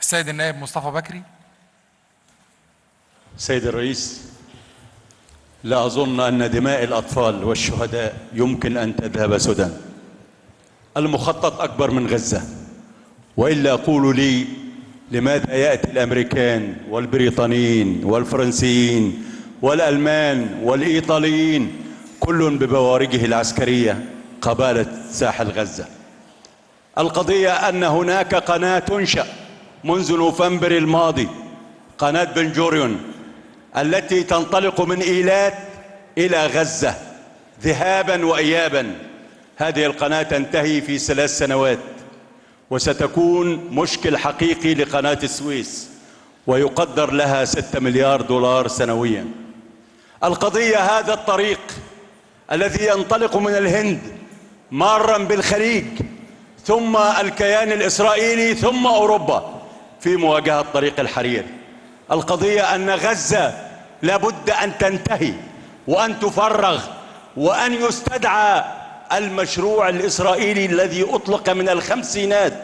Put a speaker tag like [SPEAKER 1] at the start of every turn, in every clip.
[SPEAKER 1] السيد النائب مصطفى بكري.
[SPEAKER 2] سيد الرئيس، لا أظن أن دماء الأطفال والشهداء يمكن أن تذهب سدى. المخطط أكبر من غزة، وإلا قولوا لي لماذا يأتي الأمريكان والبريطانيين والفرنسيين والألمان والإيطاليين كل ببوارجه العسكرية قبالة ساحل غزة؟ القضية أن هناك قناة تنشأ منذ نوفمبر الماضي، قناة بن جوريون، التي تنطلق من إيلات إلى غزة ذهابا وإيابا. هذه القناة تنتهي في 3 سنوات، وستكون مشكل حقيقي لقناة السويس، ويقدر لها 6 مليار دولار سنويا. القضية هذا الطريق الذي ينطلق من الهند مارا بالخليج ثم الكيان الإسرائيلي ثم أوروبا في مواجهة طريق الحرير. القضية أن غزة لابد أن تنتهي وأن تفرغ وأن يستدعى المشروع الإسرائيلي الذي أطلق من الخمسينات،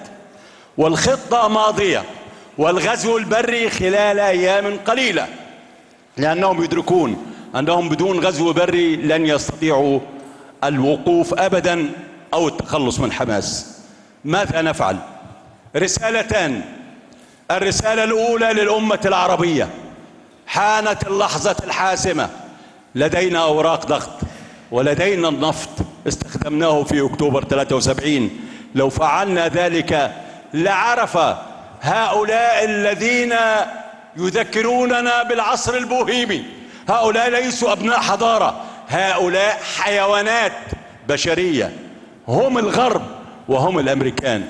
[SPEAKER 2] والخطة ماضية، والغزو البري خلال أيام قليلة، لأنهم يدركون أنهم بدون غزو بري لن يستطيعوا الوقوف أبدا أو التخلص من حماس. ماذا نفعل؟ رسالتان. الرسالة الأولى للأمة العربية: حانت اللحظة الحاسمة. لدينا أوراق ضغط ولدينا النفط استخدمناه في أكتوبر 73. لو فعلنا ذلك لعرف هؤلاء الذين يذكروننا بالعصر البوهيمي، هؤلاء ليسوا أبناء حضارة، هؤلاء حيوانات بشرية، هم الغرب وهم الأمريكان.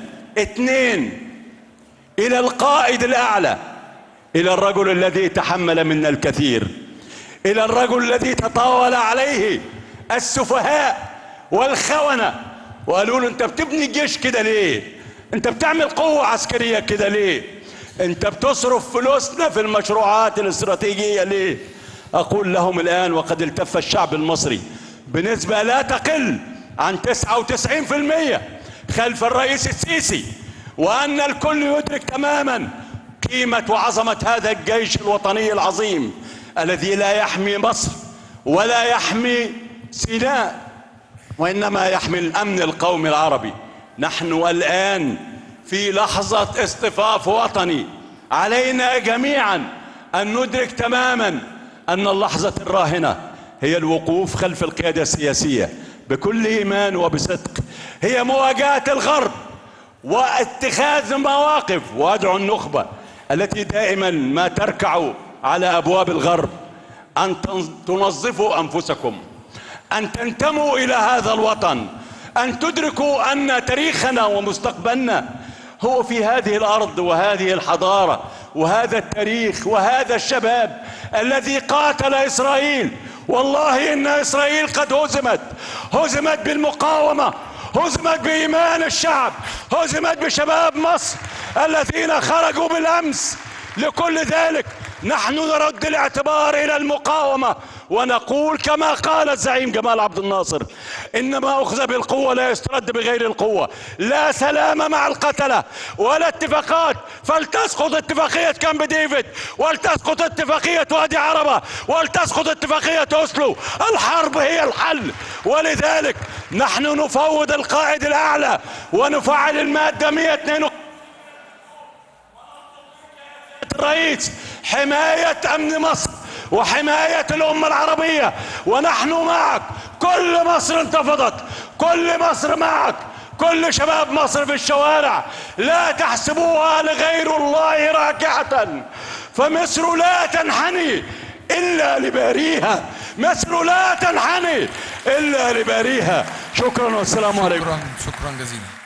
[SPEAKER 2] 2، إلى القائد الأعلى، إلى الرجل الذي تحمل منا الكثير، إلى الرجل الذي تطاول عليه السفهاء والخونة وقالوا له: أنت بتبني الجيش كده ليه؟ أنت بتعمل قوة عسكرية كده ليه؟ أنت بتصرف فلوسنا في المشروعات الاستراتيجية ليه؟ أقول لهم الآن، وقد التف الشعب المصري بنسبة لا تقل عن 99% خلف الرئيس السيسي، وأن الكل يدرك تماما قيمة وعظمة هذا الجيش الوطني العظيم الذي لا يحمي مصر ولا يحمي سيناء، وإنما يحمي الأمن القومي العربي. نحن الآن في لحظة اصطفاف وطني، علينا جميعا أن ندرك تماما أن اللحظة الراهنة هي الوقوف خلف القيادة السياسية بكل إيمان وبصدق، هي مواجهة الغرب واتخاذ مواقف. وأدعو النخبة التي دائما ما تركع على أبواب الغرب أن تنظفوا أنفسكم، أن تنتموا إلى هذا الوطن، أن تدركوا أن تاريخنا ومستقبلنا هو في هذه الأرض وهذه الحضارة وهذا التاريخ وهذا الشباب الذي قاتل إسرائيل. والله إن إسرائيل قد هزمت بالمقاومة، هزمت بإيمان الشعب، هزمت بشباب مصر الذين خرجوا بالأمس. لكل ذلك نحن نرد الاعتبار إلى المقاومة ونقول كما قال الزعيم جمال عبد الناصر: إنما أخذ بالقوة لا يسترد بغير القوة. لا سلام مع القتلة ولا اتفاقات، فلتسقط اتفاقية كامب ديفيد، ولتسقط اتفاقية وادي عربة، ولتسقط اتفاقية أوسلو. الحرب هي الحل، ولذلك نحن نفوض القائد الأعلى ونفعل المادة 102 الرئيس: حماية أمن مصر وحماية الأمة العربية، ونحن معك. كل مصر انتفضت، كل مصر معك، كل شباب مصر في الشوارع. لا تحسبوها لغير الله راكعة، فمصر لا تنحني إلا لباريها، مصر لا تنحني إلا لباريها. شكرا والسلام عليكم.
[SPEAKER 1] شكرا جزيلا.